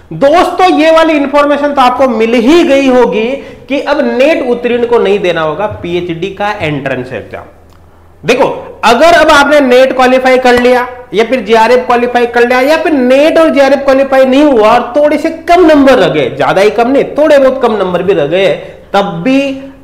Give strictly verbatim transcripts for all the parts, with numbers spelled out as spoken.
दोस्तों ये वाली इंफॉर्मेशन तो आपको मिल ही गई होगी कि अब नेट उत्तीर्ण को नहीं देना होगा पीएचडी का एंट्रेंस एग्जाम। देखो, अगर अब आपने नेट क्वालिफाई कर लिया या फिर जीआरएफ क्वालिफाई कर लिया या फिर नेट और जीआरएफ क्वालिफाई नहीं हुआ और थोड़े से कम नंबर रह गए, ज्यादा ही कम नहीं, थोड़े बहुत कम नंबर भी रह गए, तब भी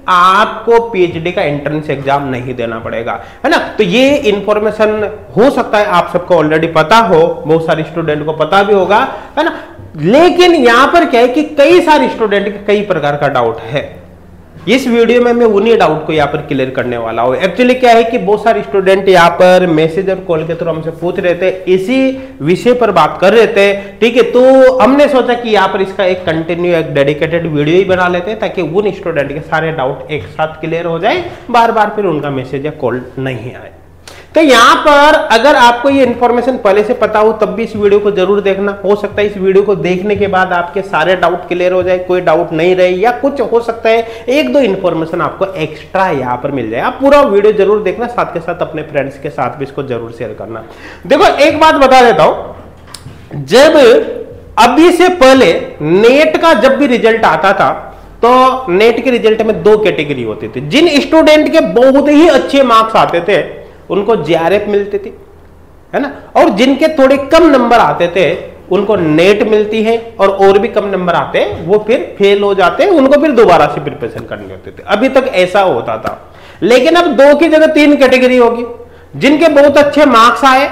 आपको पीएचडी का एंट्रेंस एग्जाम नहीं देना पड़ेगा, है ना। तो ये इंफॉर्मेशन हो सकता है आप सबको ऑलरेडी पता हो, बहुत सारे स्टूडेंट को पता भी होगा, है ना। लेकिन यहां पर क्या है कि कई सारे स्टूडेंट के कई प्रकार का डाउट है। इस वीडियो में मैं उन्हीं डाउट को यहाँ पर क्लियर करने वाला हूँ। एक्चुअली क्या है कि बहुत सारे स्टूडेंट यहाँ पर मैसेज और कॉल के थ्रू हमसे पूछ रहे थे, इसी विषय पर बात कर रहे थे, ठीक है। तो हमने सोचा कि यहाँ पर इसका एक कंटिन्यू एक डेडिकेटेड वीडियो ही बना लेते हैं ताकि उन स्टूडेंट के सारे डाउट एक साथ क्लियर हो जाए, बार बार फिर उनका मैसेज या कॉल नहीं आए। तो यहां पर अगर आपको ये इंफॉर्मेशन पहले से पता हो तब भी इस वीडियो को जरूर देखना। हो सकता है इस वीडियो को देखने के बाद आपके सारे डाउट क्लियर हो जाए, कोई डाउट नहीं रहे, या कुछ हो सकता है एक दो इंफॉर्मेशन आपको एक्स्ट्रा यहां पर मिल जाए। आप पूरा वीडियो जरूर देखना, साथ के साथ अपने फ्रेंड्स के साथ भी इसको जरूर शेयर करना। देखो, एक बात बता देता हूं, जब अभी से पहले नेट का जब भी रिजल्ट आता था तो नेट के रिजल्ट में दो कैटेगरी होती थी। जिन स्टूडेंट के बहुत ही अच्छे मार्क्स आते थे उनको जीआरएफ मिलती थी, है ना, और जिनके थोड़े कम नंबर आते थे उनको नेट मिलती है, और और भी कम नंबर आते हैं वो फिर फेल हो जाते हैं, उनको फिर दोबारा से प्रिपरेशन करनी होती थी। अभी तक ऐसा होता था, लेकिन अब दो की जगह तीन कैटेगरी होगी। जिनके बहुत अच्छे मार्क्स आए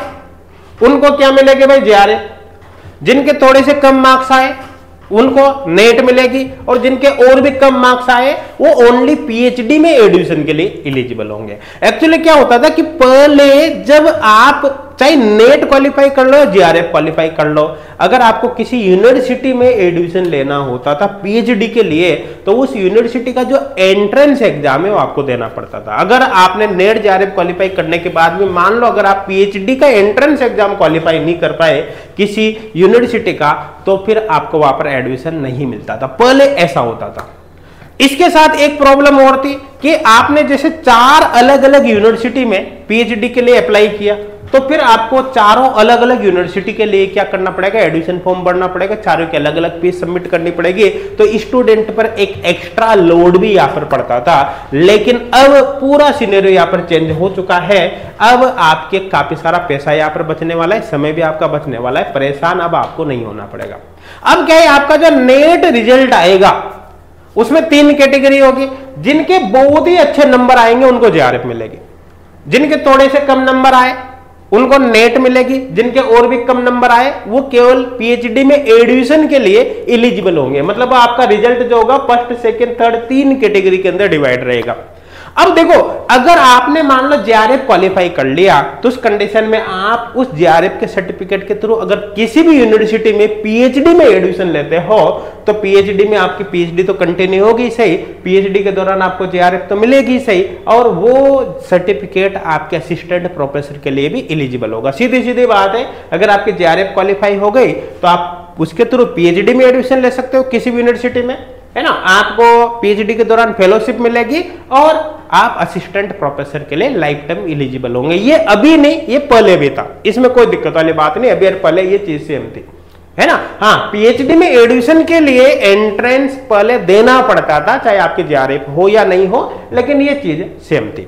उनको क्या मिलेगा भाई? जीआरएफ। जिनके थोड़े से कम मार्क्स आए उनको नेट मिलेगी, और जिनके और भी कम मार्क्स आए वो ओनली पीएचडी में एडमिशन के लिए एलिजिबल होंगे। एक्चुअली क्या होता था कि पहले जब आप चाहे नेट क्वालिफाई कर लो या जीआरएफ क्वालिफाई कर लो, अगर आपको किसी यूनिवर्सिटी में एडमिशन लेना होता था पीएचडी के लिए तो उस यूनिवर्सिटी का जो एंट्रेंस एग्जाम है वो आपको देना पड़ता था। अगर आपने नेट जीआरएफ क्वालिफाई करने के बाद भी मान लो अगर आप पीएचडी का एंट्रेंस एग्जाम क्वालिफाई नहीं कर पाए किसी यूनिवर्सिटी का, तो फिर आपको वहां पर एडमिशन नहीं मिलता था। पहले ऐसा होता था। इसके साथ एक प्रॉब्लम और थी कि आपने जैसे चार अलग अलग यूनिवर्सिटी में पीएचडी के लिए अप्लाई किया तो फिर आपको चारों अलग अलग यूनिवर्सिटी के लिए क्या करना पड़ेगा? एडमिशन फॉर्म भरना पड़ेगा, चारों की अलग अलग फीस सबमिट करनी पड़ेगी। तो स्टूडेंट पर एक एक्स्ट्रा लोड भी यहाँ पर पड़ता था। लेकिन अब पूरा सिनेरियो यहाँ पर चेंज हो चुका है। अब आपके काफी सारा पैसा यहाँ पर बचने वाला है, समय भी आपका बचने वाला है, परेशान अब आपको नहीं होना पड़ेगा। अब क्या है, आपका जो नेट रिजल्ट आएगा उसमें तीन कैटेगरी होगी। जिनके बहुत ही अच्छे नंबर आएंगे उनको जीआरएफ मिलेगी, जिनके थोड़े से कम नंबर आए उनको नेट मिलेगी, जिनके और भी कम नंबर आए वो केवल पीएचडी में एडमिशन के लिए एलिजिबल होंगे। मतलब आपका रिजल्ट जो होगा फर्स्ट सेकंड थर्ड तीन कैटेगरी के अंदर डिवाइड रहेगा। अब देखो, अगर आपने मान लो जीआरएफ क्वालिफाई कर लिया तो उस कंडीशन में आप उस जीआरएफ के सर्टिफिकेट के थ्रू अगर किसी भी यूनिवर्सिटी में पीएचडी में एडमिशन लेते हो तो पीएचडी में आपकी पीएचडी तो कंटिन्यू होगी सही, पीएचडी के दौरान आपको जीआरएफ तो मिलेगी सही, और वो सर्टिफिकेट आपके असिस्टेंट प्रोफेसर के लिए भी एलिजिबल होगा। सीधी सीधी बात है, अगर आपकी जीआरएफ क्वालिफाई हो गई तो आप उसके थ्रू पीएचडी में एडमिशन ले सकते हो किसी भी यूनिवर्सिटी में, है ना। आपको पीएचडी के दौरान फेलोशिप मिलेगी और आप असिस्टेंट प्रोफेसर के लिए लाइफ टाइम एलिजिबल होंगे। ये अभी नहीं, ये पहले भी था, इसमें कोई दिक्कत वाली बात नहीं। अभी और पहले ये चीज सेम थी, है ना। हाँ, पीएचडी में एडमिशन के लिए एंट्रेंस पहले देना पड़ता था, चाहे आपकी जीआरएफ हो या नहीं हो, लेकिन ये चीज सेम थी।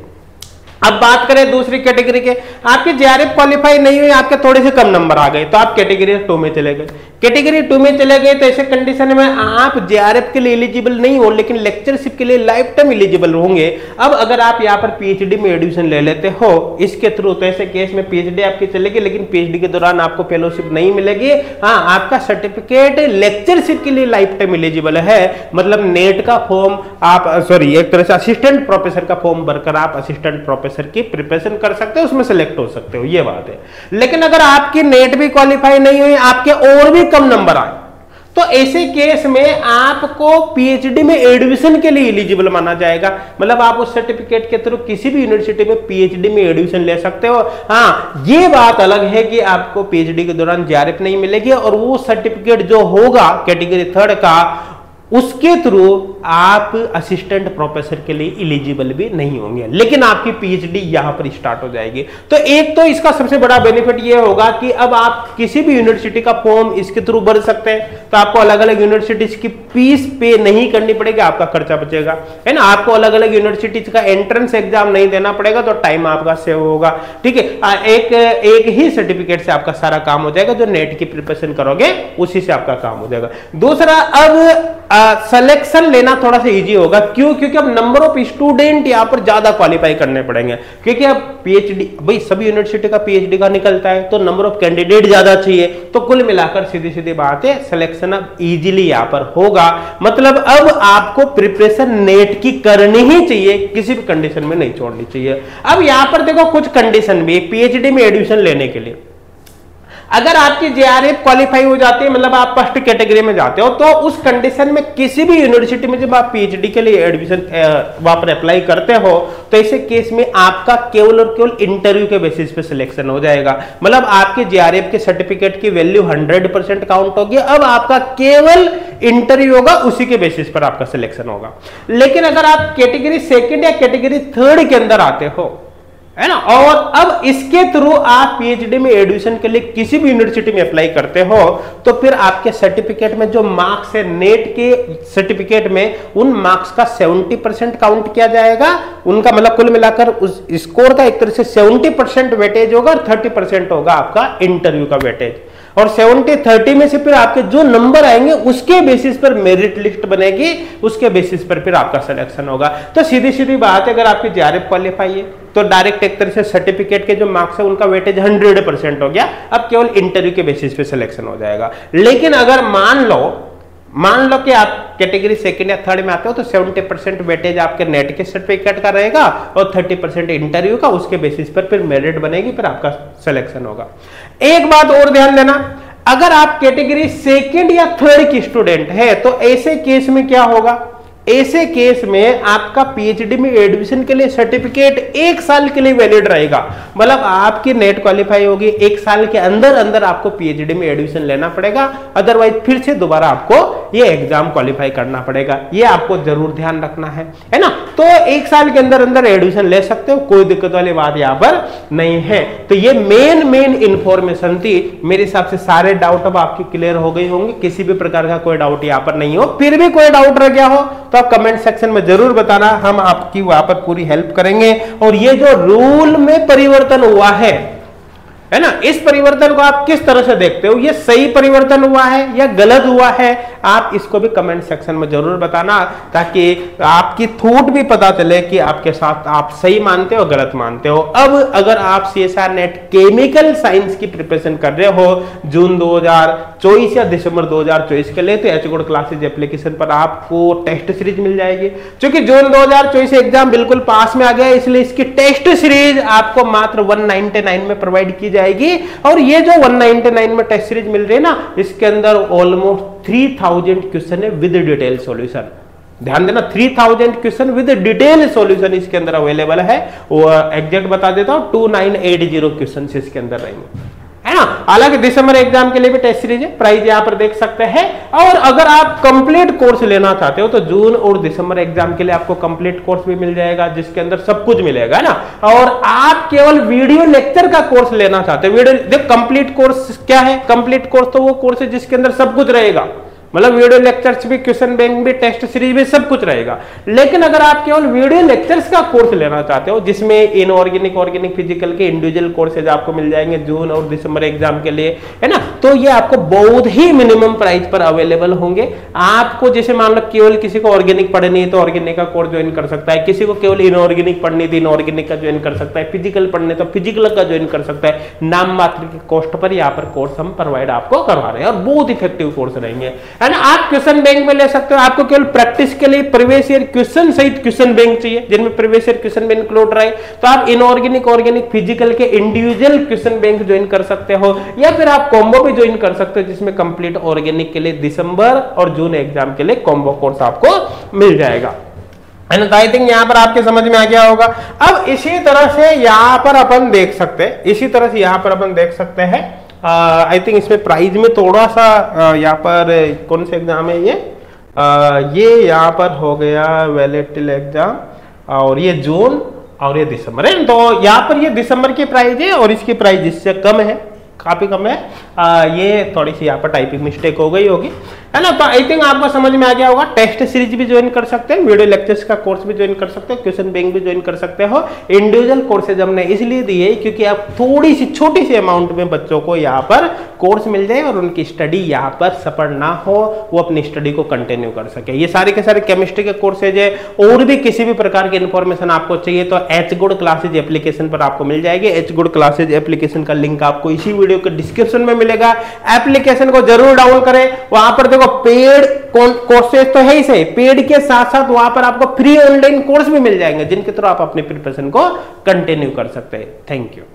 अब बात करें दूसरी कैटेगरी के, आपके जीआरएफ क्वालिफाई नहीं हुई, आपके थोड़े से कम नंबर आ गए तो आप कैटेगरी टू में चले गए। कैटेगरी टू में चले गए तो ऐसे कंडीशन में आप जीआरएफ के लिए एलिजिबल नहीं हो लेकिन लेक्चरशिप के लिए लाइफ टाइम एलिजिबल होंगे। अब अगर आप यहाँ पर पीएचडी में एडमिशन ले लेते हो इसके थ्रू तो ऐसे केस में पीएचडी आपकी चलेगी लेकिन पीएचडी के दौरान आपको फेलोशिप नहीं मिलेगी। हाँ, आपका सर्टिफिकेट लेक्चरशिप के लिए लाइफ टाइम एलिजिबल है। मतलब नेट का फॉर्म आप सॉरी एक तरह से असिस्टेंट प्रोफेसर का फॉर्म भरकर आप असिस्टेंट प्रोफेसर की प्रिपरेशन कर सकते हो, उसमें सेलेक्ट हो सकते हो, ये बात है। लेकिन अगर आपकी नेट भी क्वालिफाई नहीं हुई, आपके और भी कम नंबर आए तो ऐसे केस में आपको पीएचडी में एडमिशन के लिए एलिजिबल माना जाएगा। मतलब आप उस सर्टिफिकेट के थ्रू किसी भी यूनिवर्सिटी में पीएचडी में एडमिशन ले सकते हो। हाँ, ये बात अलग है कि आपको पीएचडी के दौरान जीआरएफ नहीं मिलेगी और वो सर्टिफिकेट जो होगा कैटेगरी थर्ड का उसके थ्रू आप असिस्टेंट प्रोफेसर के लिए एलिजिबल भी नहीं होंगे, लेकिन आपकी पीएचडी यहां पर स्टार्ट हो जाएगी। तो एक तो इसका सबसे बड़ा बेनिफिट ये होगा कि अब आप किसी भी यूनिवर्सिटी का फॉर्म इसके थ्रू भर सकते हैं, तो आपको अलग अलग यूनिवर्सिटीज की फीस पे नहीं करनी पड़ेगी, आपका खर्चा बचेगा, है ना। आपको अलग अलग यूनिवर्सिटीज का एंट्रेंस एग्जाम नहीं देना पड़ेगा, तो टाइम आपका सेव होगा, ठीक है। एक एक ही सर्टिफिकेट से आपका सारा काम हो जाएगा, जो नेट की प्रिपरेशन करोगे उसी से आपका काम हो जाएगा। दूसरा, अब सिलेक्शन लेना थोड़ा सा इजी होगा, क्यों? क्योंकि अब नंबर ऑफ स्टूडेंट यहां पर ज्यादा क्वालिफाई करने पड़ेंगे, क्योंकि अब पीएचडी भाई सभी यूनिवर्सिटी का पीएचडी का निकलता है, तो नंबर ऑफ कैंडिडेट ज्यादा चाहिए, तो कुल मिलाकर सीधी सीधी बात है, सिलेक्शन अब इजीली यहां पर होगा। मतलब अब आपको प्रिपरेशन नेट की करनी ही चाहिए, किसी भी कंडीशन में नहीं छोड़नी चाहिए। अब यहां पर देखो कुछ कंडीशन भी पीएचडी में एडमिशन लेने के लिए, अगर आपकी जेआरएफ क्वालिफाई हो जाती है, मतलब आप फर्स्ट कैटेगरी में जाते हो, तो उस कंडीशन में किसी भी यूनिवर्सिटी में जब आप पीएचडी के लिए एडमिशन वहां पर अप्लाई करते हो, तो ऐसे केस में आपका केवल और केवल इंटरव्यू के बेसिस पे सिलेक्शन हो जाएगा। मतलब आपके जेआरएफ के सर्टिफिकेट की वैल्यू हंड्रेड परसेंट काउंट होगी, अब आपका केवल इंटरव्यू होगा, उसी के बेसिस पर आपका सिलेक्शन होगा। लेकिन अगर आप कैटेगरी सेकेंड या कैटेगरी थर्ड के अंदर आते हो, है ना, और अब इसके थ्रू आप पीएचडी में एडमिशन के लिए किसी भी यूनिवर्सिटी में अप्लाई करते हो, तो फिर आपके सर्टिफिकेट में जो मार्क्स है, नेट के सर्टिफिकेट में उन मार्क्स का सत्तर परसेंट काउंट किया जाएगा, उनका मतलब कुल मिलाकर उस स्कोर का एक तरह से सत्तर परसेंट वेटेज होगा और तीस परसेंट होगा आपका इंटरव्यू का वेटेज, और सत्तर तीस में से फिर आपके जो नंबर आएंगे उसके बेसिस पर मेरिट लिस्ट बनेगी, उसके बेसिस पर फिर आपका सिलेक्शन होगा। तो सीधी सीधी बात है, अगर आपकी जेआरएफ क्वालिफाई है तो डायरेक्ट एक तरह से सर्टिफिकेट के जो मार्क्स है उनका वेटेज हंड्रेड परसेंट हो गया, अब केवल इंटरव्यू के बेसिस पे सिलेक्शन हो जाएगा। लेकिन अगर मान लो मान लो कि आप कैटेगरी सेकंड या थर्ड में आते हो, तो सत्तर परसेंट वेटेज आपके नेट के सर्टिफिकेट का रहेगा और तीस परसेंट इंटरव्यू का, उसके बेसिस पर फिर मेरिट बनेगी, फिर आपका सिलेक्शन होगा। एक बात और ध्यान देना, अगर आप कैटेगरी सेकंड या थर्ड की स्टूडेंट है, तो ऐसे केस में क्या होगा? ऐसे केस में आपका पीएचडी में एडमिशन के लिए सर्टिफिकेट एक साल के लिए वैलिड रहेगा। मतलब आपकी नेट क्वालिफाई होगी, एक साल के अंदर अंदर आपको पीएचडी में एडमिशन लेना पड़ेगा, अदरवाइज फिर से दोबारा आपको ये एग्जाम क्वालिफाई करना पड़ेगा। ये आपको जरूर ध्यान रखना है, है ना। तो एक साल के अंदर अंदर एडमिशन ले सकते हो, कोई दिक्कत वाली बात यहाँ पर नहीं है। तो ये मेन मेन इंफॉर्मेशन थी। मेरे हिसाब से सारे डाउट अब आपके क्लियर हो गए होंगे, किसी भी प्रकार का कोई डाउट यहाँ पर नहीं हो। फिर भी कोई डाउट रह गया हो तो आप कमेंट सेक्शन में जरूर बताना, हम आपकी वहां पर पूरी हेल्प करेंगे। और ये जो रूल में परिवर्तन हुआ है, है ना, इस परिवर्तन को आप किस तरह से देखते हो? ये सही परिवर्तन हुआ है या गलत हुआ है? आप इसको भी कमेंट सेक्शन में जरूर बताना, ताकि आपकी थॉट भी पता चले कि आपके साथ आप सही मानते हो गलत मानते हो। अब अगर आप सीएसआर नेट केमिकल साइंस की प्रिपरेशन कर रहे हो जून दो हज़ार चौबीस या दिसंबर दो हज़ार चौबीस के लिए, तो एच गोल्ड क्लासेज एप्लीकेशन पर आपको टेस्ट सीरीज मिल जाएगी। क्योंकि जून दो हज़ार चौबीस एग्जाम बिल्कुल पास में आ गया, इसलिए इसकी टेस्ट सीरीज आपको मात्र एक सौ निन्यानवे में प्रोवाइड की जाएगी। और ये जो एक सौ निन्यानवे में टेस्ट सीरीज मिल रही है ना, इसके अंदर ऑलमोस्ट तीन हज़ार क्वेश्चन है विद डिटेल सॉल्यूशन। ध्यान देना, तीन हज़ार क्वेश्चन विद डिटेल सॉल्यूशन इसके अंदर अवेलेबल है। वो एग्जैक्ट बता देता हूं, two nine eight zero question इसके अंदर रहेंगे, है ना। हालांकि दिसंबर एग्जाम के लिए भी टेस्ट सीरीज है, प्राइस यहां पर देख सकते हैं। और अगर आप कंप्लीट कोर्स लेना चाहते हो, तो जून और दिसंबर एग्जाम के लिए आपको कंप्लीट कोर्स भी मिल जाएगा, जिसके अंदर सब कुछ मिलेगा, है ना। और आप केवल वीडियो लेक्चर का कोर्स लेना चाहते हो, वीडियो देख, कंप्लीट कोर्स क्या है? कंप्लीट कोर्स तो वो कोर्स है जिसके अंदर सब कुछ रहेगा, मतलब वीडियो लेक्चर्स भी, क्वेश्चन बैंक भी, टेस्ट सीरीज भी, सब कुछ रहेगा। लेकिन अगर आप केवल वीडियो लेक्चर्स का कोर्स लेना चाहते हो, जिसमें इनऑर्गेनिक, ऑर्गेनिक, फिजिकल के इंडिविजुअल कोर्सेज आपको मिल जाएंगे जून और दिसंबर एग्जाम के लिए, है ना, तो ये आपको बहुत ही मिनिमम प्राइस पर अवेलेबल होंगे। आपको जैसे मान लो केवल किसी को ऑर्गेनिक पढ़नी है तो ऑर्गेनिक का कोर्स ज्वाइन कर सकता है, किसी को केवल इनऑर्गेनिक पढ़नी थी इनऑर्गेनिक का ज्वाइन कर सकता है, फिजिकल पढ़ने तो फिजिकल का ज्वाइन कर सकता है। नाम मात्र के कॉस्ट पर यहाँ पर कोर्स हम प्रोवाइड आपको करवा रहे हैं, और बहुत इफेक्टिव कोर्स रहेंगे, है ना। आप क्वेश्चन बैंक में ले सकते हो, आपको केवल प्रैक्टिस के लिए प्रीवियस ईयर क्वेश्चन सहित क्वेश्चन बैंक चाहिए, जिनमें previous year question bank include रहे, तो आप इनऑर्गेनिक, ऑर्गेनिक, फिजिकल के इंडिविजुअल क्वेश्चन बैंक ज्वाइन कर सकते हो, या फिर आप कॉम्बो भी ज्वाइन कर सकते हो, जिसमें कंप्लीट ऑर्गेनिक के लिए दिसंबर और जून एग्जाम के लिए कॉम्बो कोर्स आपको मिल जाएगा। आई थिंक यहां पर आपके समझ में आ गया होगा। अब इसी तरह से यहां पर अपन देख सकते हैं, इसी तरह से यहां पर अपन देख सकते हैं, आई थिंक इसमें प्राइस में थोड़ा सा यहाँ पर कौन से एग्जाम है ये, आ, ये यहाँ पर हो गया वैलिड एग्जाम, और ये जून और ये दिसंबर है। तो यहाँ पर ये दिसंबर की प्राइस है और इसकी प्राइस इससे कम है, काफी कम है। आ, ये थोड़ी सी यहाँ पर टाइपिंग मिस्टेक हो गई होगी, है ना। तो आई थिंक आपको समझ में आ गया होगा। टेस्ट सीरीज भी ज्वाइन कर सकते हैं, वीडियो लेक्चर्स का कोर्स भी ज्वाइन कर सकते हो, क्वेश्चन बैंक भी ज्वाइन कर सकते हो। इंडिविजुअल कोर्सेज हमने इसलिए दिए क्योंकि आप थोड़ी सी छोटी सी अमाउंट में बच्चों को यहाँ पर कोर्स मिल जाए और उनकी स्टडी यहाँ पर सफर ना हो, वो अपनी स्टडी को कंटिन्यू कर सके। ये सारे के सारे केमिस्ट्री के कोर्सेज है। और भी किसी भी प्रकार की इंफॉर्मेशन आपको चाहिए तो एच गुड क्लासेज एप्लीकेशन पर आपको मिल जाएगी। एच गुड क्लासेज एप्लीकेशन का लिंक आपको इसी वीडियो के डिस्क्रिप्शन में मिलेगा। एप्लीकेशन को जरूर डाउन करें। वहां पर देखो पेड कोर्सेज तो है ही सही, पेड के साथ साथ वहां पर आपको फ्री ऑनलाइन कोर्स भी मिल जाएंगे जिनके थ्रू आप अपनी प्रिपरेशन को कंटिन्यू कर सकते हैं। Thank you.